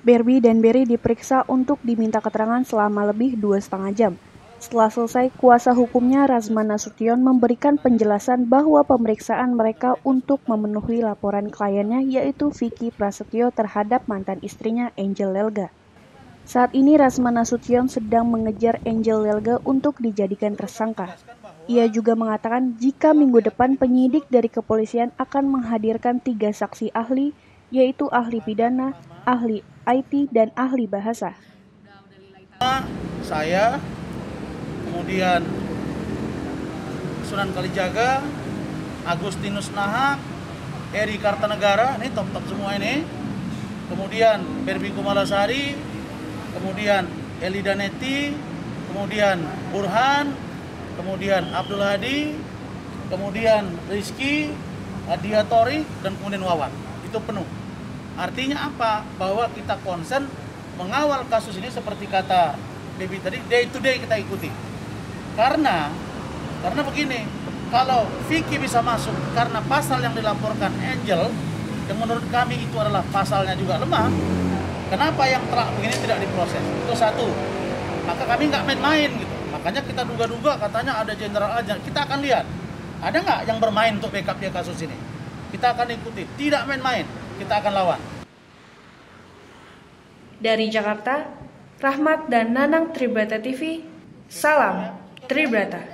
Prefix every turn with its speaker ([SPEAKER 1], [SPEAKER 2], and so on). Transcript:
[SPEAKER 1] Barbie dan Berry diperiksa untuk diminta keterangan selama lebih 2,5 jam. Setelah selesai, kuasa hukumnya Razman Nasution memberikan penjelasan bahwa pemeriksaan mereka untuk memenuhi laporan kliennya yaitu Vicky Prasetyo terhadap mantan istrinya Angel Lelga. Saat ini Razman Nasution sedang mengejar Angel Lelga untuk dijadikan tersangka. Ia juga mengatakan jika minggu depan penyidik dari kepolisian akan menghadirkan 3 saksi ahli, yaitu ahli pidana, ahli IT, dan ahli bahasa.
[SPEAKER 2] Saya, kemudian Sunan Kalijaga, Agustinus Nahak, Eri Kartanegara, ini top-top semua ini. Kemudian Barbie Kumalasari, kemudian Eli Daneti, kemudian Burhan, kemudian Abdul Hadi, kemudian Rizky, Adia Tori, dan kemudian Wawan. Itu penuh. Artinya apa? Bahwa kita concern mengawal kasus ini seperti kata Baby tadi, day to day kita ikuti. Karena begini, kalau Vicky bisa masuk karena pasal yang dilaporkan Angel, yang menurut kami itu adalah pasalnya juga lemah, kenapa yang telah begini tidak diproses? Itu satu. Maka kami nggak main-main gitu. Makanya kita duga-duga katanya ada jenderal aja. Kita akan lihat, ada nggak yang bermain untuk backup dia kasus ini. Kita akan ikuti, tidak main-main. Kita akan lawan.
[SPEAKER 3] Dari Jakarta, Rahmat dan Nanang Tribrata TV, salam Tribrata.